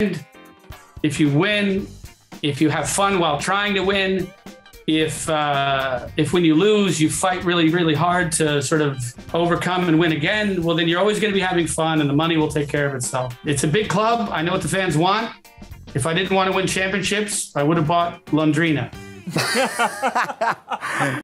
if you win, if you have fun while trying to win, if when you lose, you fight really, really hard to sort of overcome and win again, well, then you're always going to be having fun and the money will take care of itself. It's a big club. I know what the fans want. If I didn't want to win championships, I would have bought Londrina.